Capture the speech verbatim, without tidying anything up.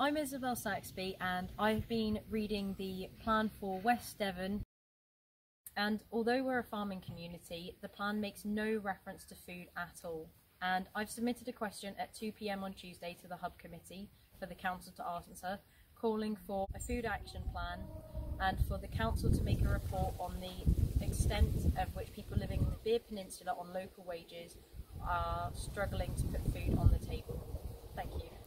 I'm Isabel Saxby and I've been reading the plan for West Devon, and although we're a farming community, the plan makes no reference to food at all. And I've submitted a question at two p m on Tuesday to the Hub Committee for the Council to answer, calling for a food action plan and for the Council to make a report on the extent of which people living in the Bere Peninsula on local wages are struggling to put food on the table. Thank you.